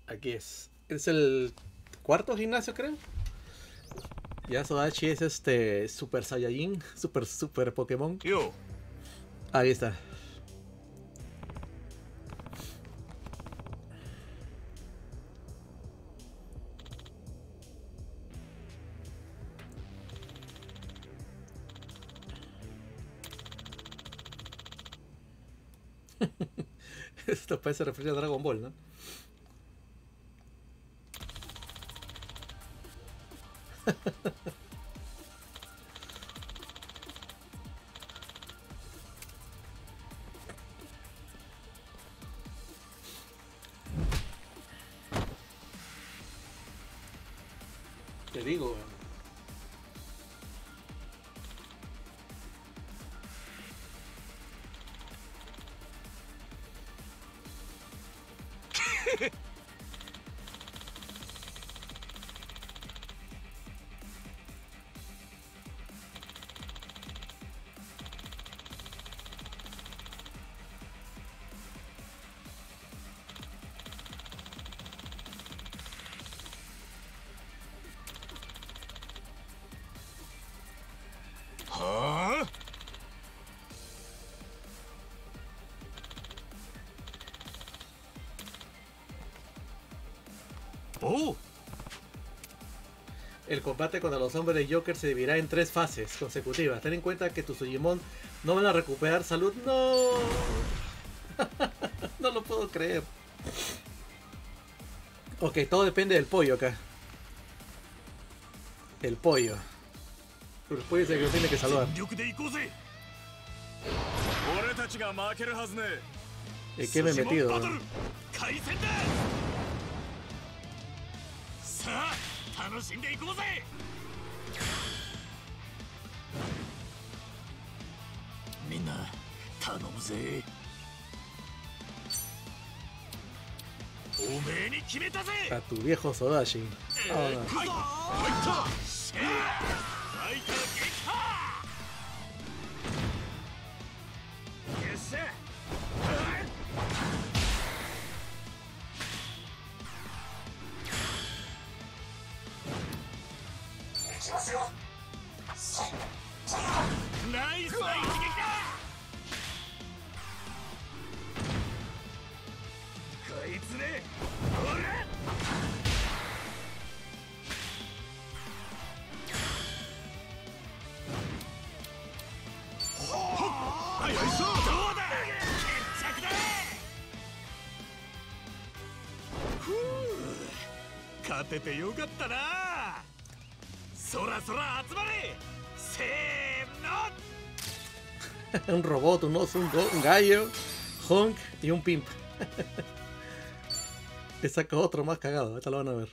Aquí es. Es el cuarto gimnasio, creo. Ya Sodachi es Super Saiyajin, Super Pokémon. Yo. Ahí está. Esto parece referencia a Dragon Ball, ¿no? Te digo, ¿Ah? Oh. el combate contra los hombres de Joker se dividirá en 3 fases consecutivas. Ten en cuenta que tus Digimon no van a recuperar salud. ¡No! No lo puedo creer. Ok, todo depende del pollo acá. El pollo. El pollo es el que lo tiene que salvar. ¿En qué me he metido? A tu viejo Sodashi. Oh, no. Un robot, un oso, un gallo, Honk y un pimp. Le saca otro más cagado, esta lo van a ver.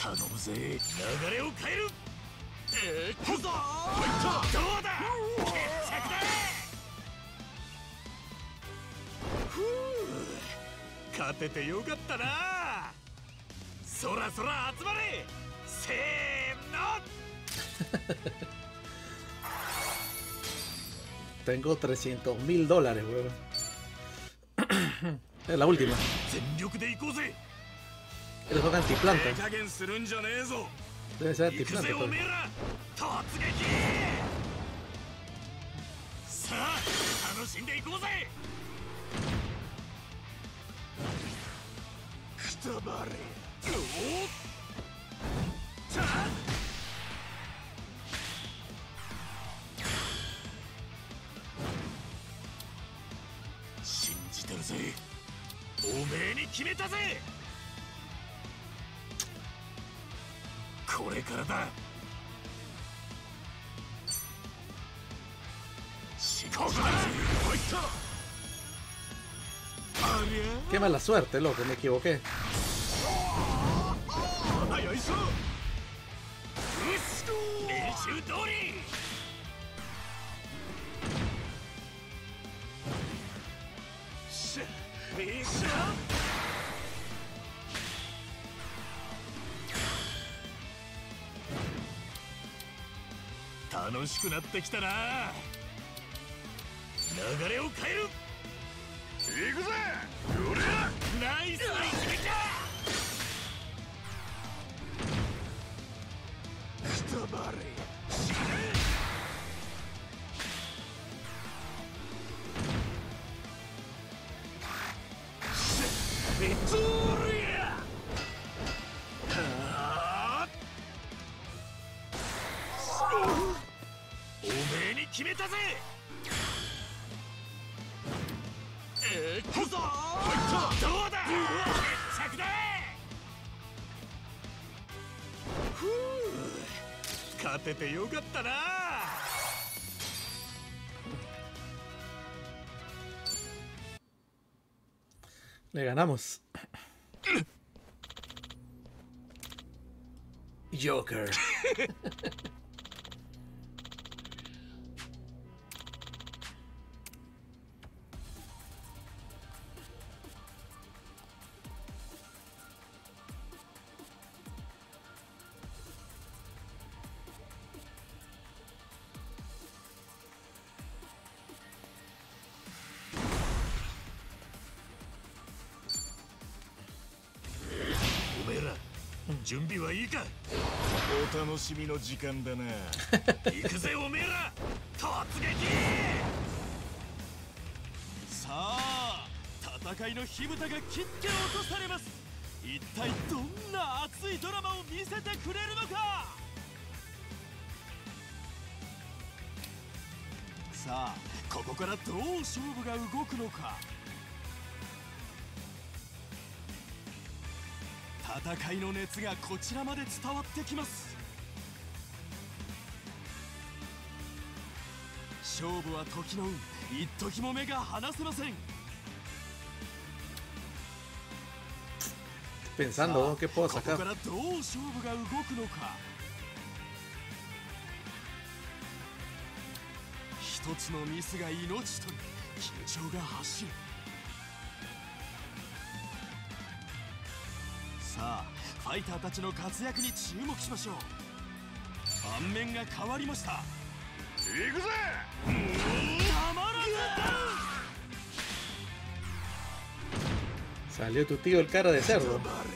頼むぜ。流れを変える。行くぞ。どうだ。決着だ。勝ててよかったな。そらそら集まれ。せーの。 Tengo $300,000, weón. Es la última. 全力で行こうぜ。 Eres un antiplanta. 加減するんじゃねえぞ。 Debe ser 行く antiplanta. ぜお Pero... めえら。突撃。さあ楽しんでいこうぜ。くたばれ。おっ。さあ。信じてるぜ。おめえに決めたぜ。これからだ。ここだ。入った。ありゃ。 Qué mala suerte, loco. Me equivoqué. よいしょ。練習通り。しゃ、いくぞ。楽しくなってきたな。流れを変える。行くぜ。ナイスな一撃だ。くたばれ。死ね。ビトリア。おめえに決めたぜ。行くぞ。どうだ。決着だ。勝ててよかったな。 Le ganamos. Joker. Omera, 準備はいいか。お楽しみの時間だな。行くぜおめえら。突撃。さあ戦いの火蓋が切って落とされます。一体どんな熱いドラマを見せてくれるのか。さあここからどう勝負が動くのか。戦いの熱がこちらまで伝わってきます。勝負は時の運、一時も目が離せません。 Pensando qué puedo ここ sacar. からどう勝負が動くのか。一つのミスが命取り、緊張が走る。さあファイターたちの活躍に注目しましょう。盤面が変わりました。行くぜ。たまらずダウン。 Salió tu tío el cara de cerdo.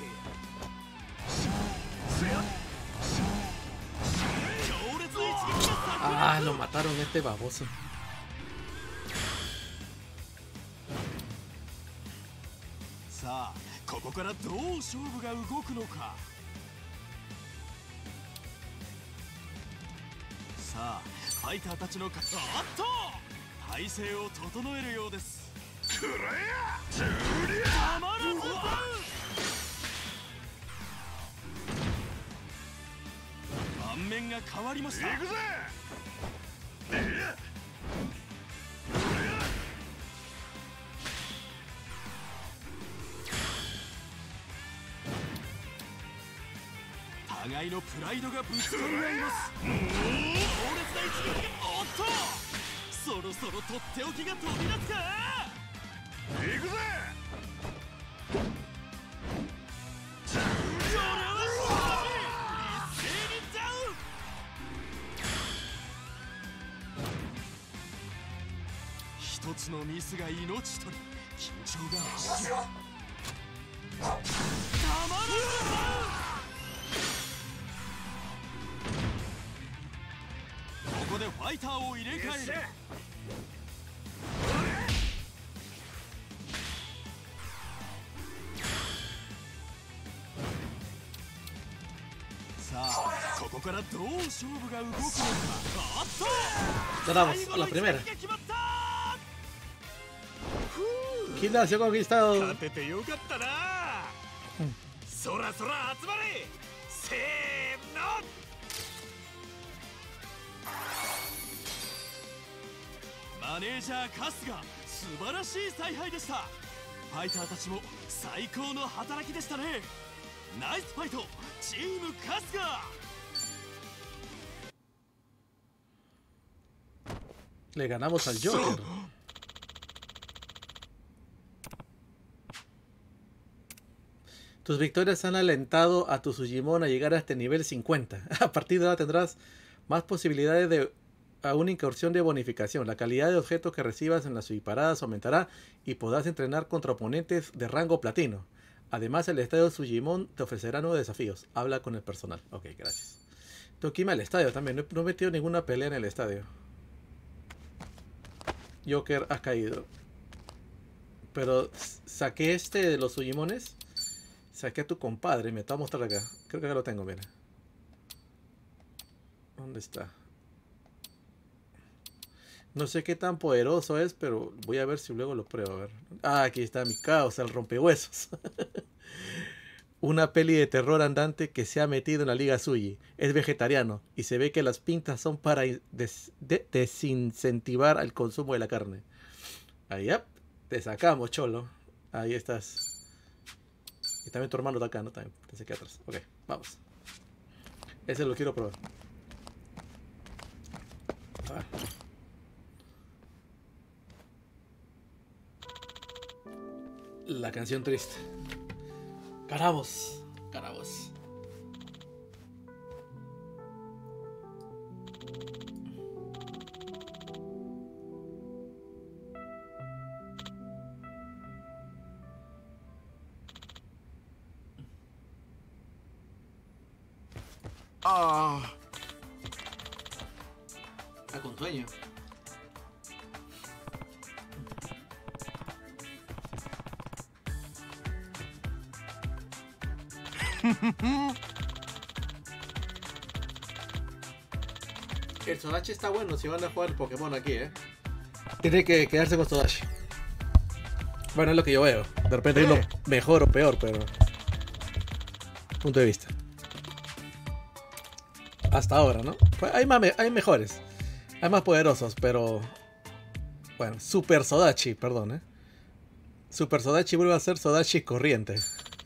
Ah, lo mataron este baboso. さあここからどう勝負が動くのか。さあファイターたちのおっと体勢を整えるようです。たまらずダウン。盤面が変わりました。行くぜ。 互いのプライドがぶつかり合います。強烈な一撃が、おっとそろそろとっておきが飛び出すか。行くぜ。一斉にダウン。一つのミスが命取り、緊張が走る。たまらずここでファイターを入れ替える。さあここからどう勝負が動くのか。おっと Ganamos a la primera. Gimnasio conquistado. 勝ててよかったな。そらそら集まれ。せーの。マネージャーカスが素晴らしい采配でした。ファイターたちも最高の働きでしたね。ナイスファイトチームカスが。 Le ganamos al Joker. Tus victorias han alentado a tu Sujimon a llegar a este nivel 50. A partir de ahora tendrás más posibilidades de una incursión de bonificación. La calidad de objetos que recibas en las subparadas aumentará y podrás entrenar contra oponentes de rango platino. Además, el estadio Sujimon te ofrecerá nuevos desafíos. Habla con el personal. Ok, gracias. Tengo que irme al estadio también. No he metido ninguna pelea en el estadio. Joker ha caído. Pero saqué este de los Sujimones. Saqué a tu compadre. Me te voy a mostrar acá. Creo que acá lo tengo, mira. ¿Dónde está? No sé qué tan poderoso es, pero voy a ver si luego lo pruebo. A ver. Ah, aquí está mi caos, el rompehuesos. Una peli de terror andante que se ha metido en la Liga Suji. Es vegetariano y se ve que las pintas son para desincentivar el consumo de la carne. Ahí, ya. Te sacamos, cholo. Ahí estás. Y también tu hermano está acá, ¿no? También te saqué atrás. Ok, vamos. Ese lo quiero probar. Ah. La canción triste. Caramos. Caramos. Está con sueño. El Sodachi está bueno si van a jugar Pokémon aquí, Tiene que quedarse con Sodachi. Bueno, es lo que yo veo. De repente hay uno mejor o peor, pero... punto de vista. Hasta ahora, ¿no? Pues hay mejores. Hay más poderosos, pero... bueno, Super Sodachi, perdón, Super Sodachi vuelve a ser Sodachi corriente.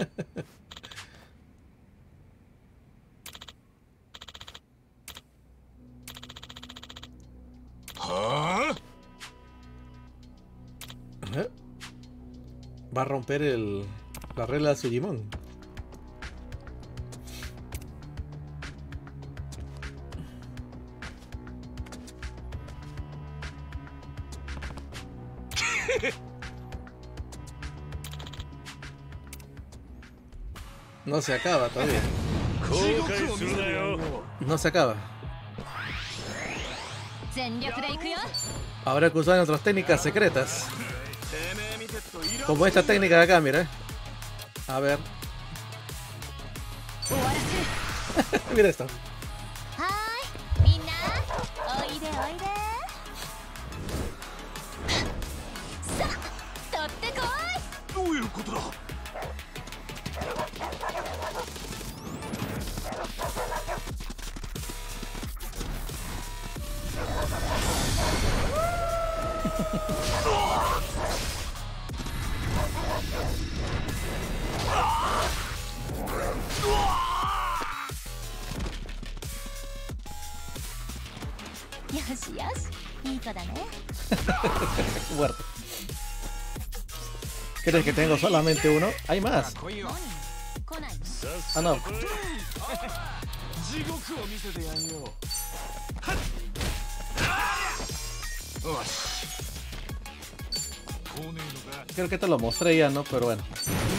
Va a romper la regla de Sujimon. No se acaba todavía. No se acaba. Habrá que usar nuestras técnicas secretas. Como esta técnica de acá, mira. A ver. Mira esto. Muerto. ¿Crees que tengo solamente uno? Hay más. Ah, no. Creo que te lo mostré ya, ¿no? Pero bueno.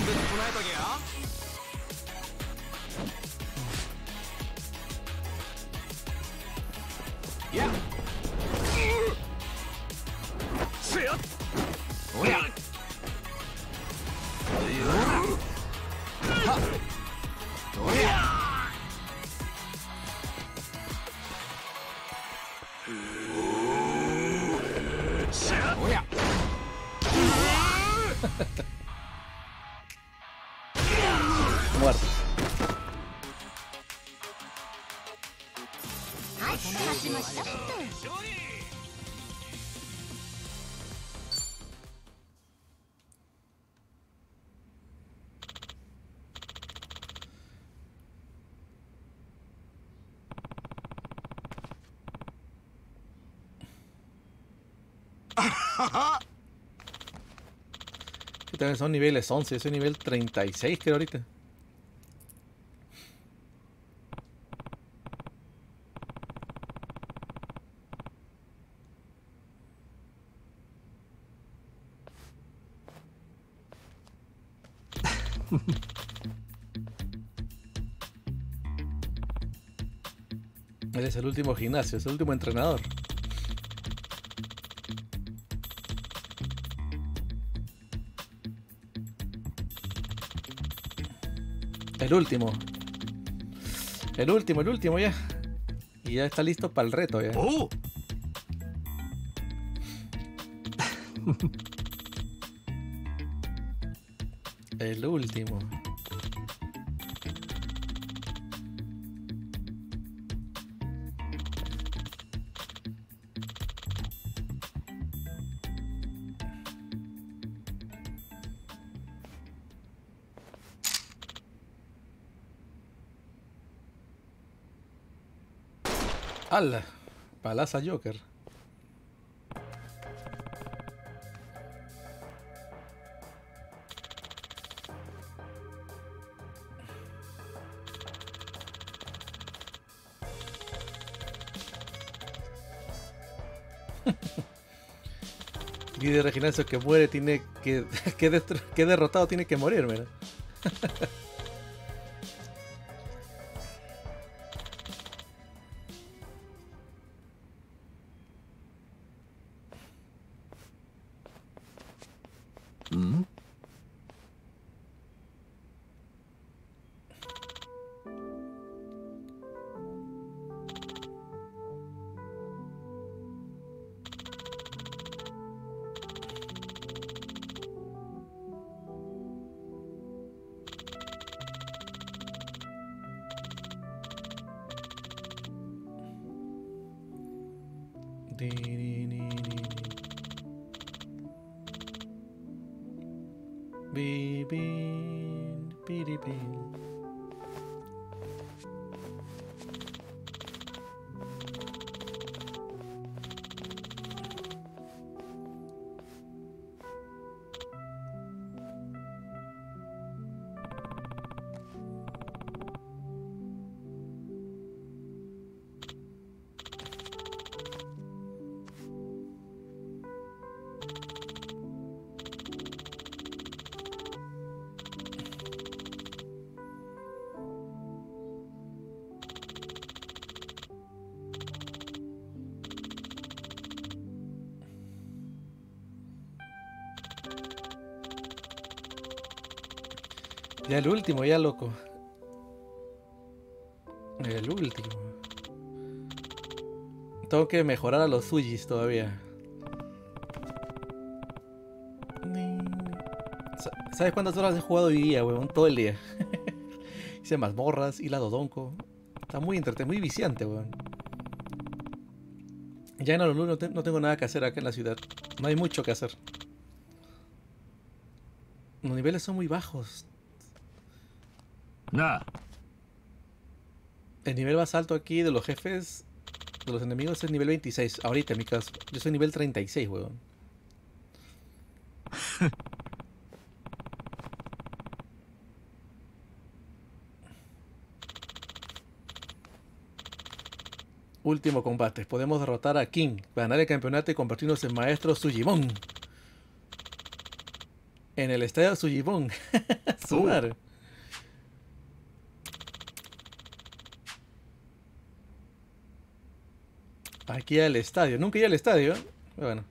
Muerto. Que también son niveles 11, yo soy nivel 36 creo ahorita. Él es el último gimnasio, es el último entrenador. El último. El último ya. Y ya está listo para el reto ya. ¡Oh! El último. ¡Hala! Palaza Joker. Líder de gimnasio que muere tiene que derrotado tiene que morir, ¿verdad? Ya el último, ya loco. El último. Tengo que mejorar a los Sujis todavía. ¿Sabes cuántas horas he jugado hoy día, weón? Todo el día. Hice mazmorras, y la Dodonko. Está muy entretenido, muy viciante, weón. Ya en Honolulu no tengo nada que hacer acá en la ciudad. No hay mucho que hacer. Los niveles son muy bajos. Nah. El nivel más alto aquí de los jefes, de los enemigos es nivel 26. Ahorita, en mi caso. Yo soy nivel 36, weón. Último combate. Podemos derrotar a King, ganar el campeonato y convertirnos en maestro Sugimon. En el estadio Sugimon. Su madre. Aquí al estadio. Nunca iba al estadio. Bueno.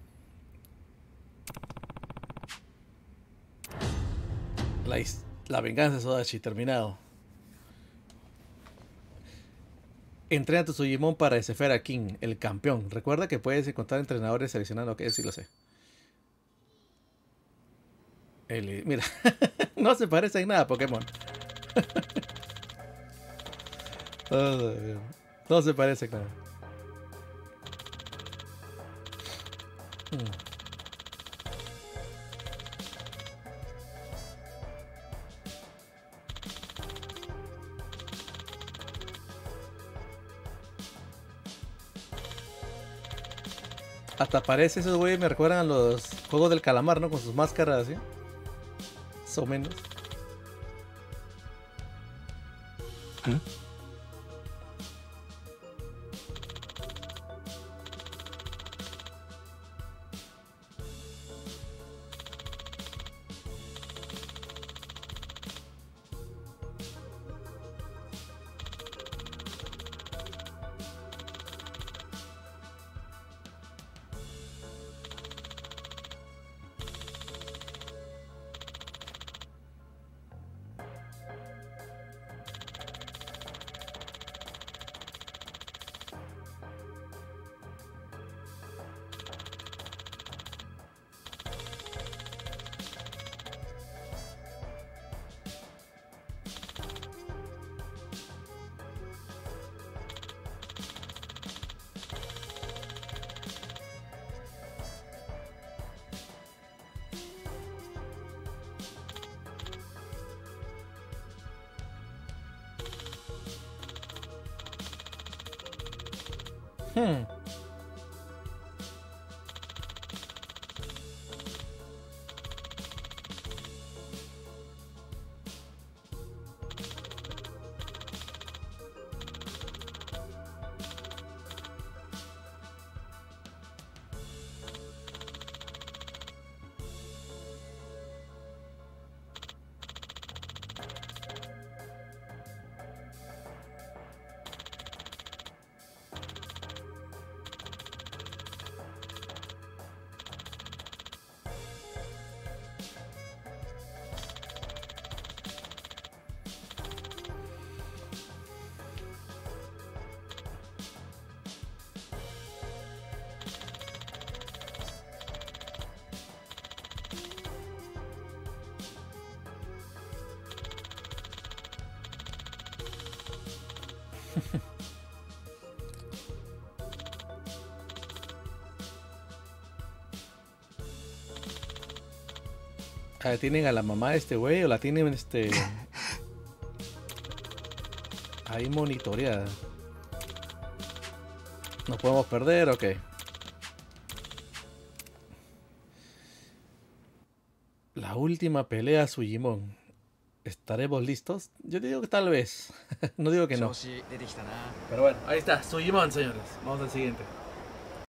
La venganza de Sodachi. Terminado. Entrena a tu Sugimon para desafiar a King, el campeón. Recuerda que puedes encontrar entrenadores seleccionando. Ok, sí lo sé. Mira. No se parece en nada a Pokémon. No se parece en nada. Hasta parece esos güeyes me recuerdan a los juegos del calamar, ¿no? Con sus máscaras así. Más o menos. ¿Mm? ¿Tienen a la mamá de este güey o la tienen ahí monitoreada? ¿No podemos perder? Ok. La última pelea Sugimon. ¿Estaremos listos? Yo digo que tal vez. No digo que no. Pero bueno, ahí está. Sugimon, señores. Vamos al siguiente.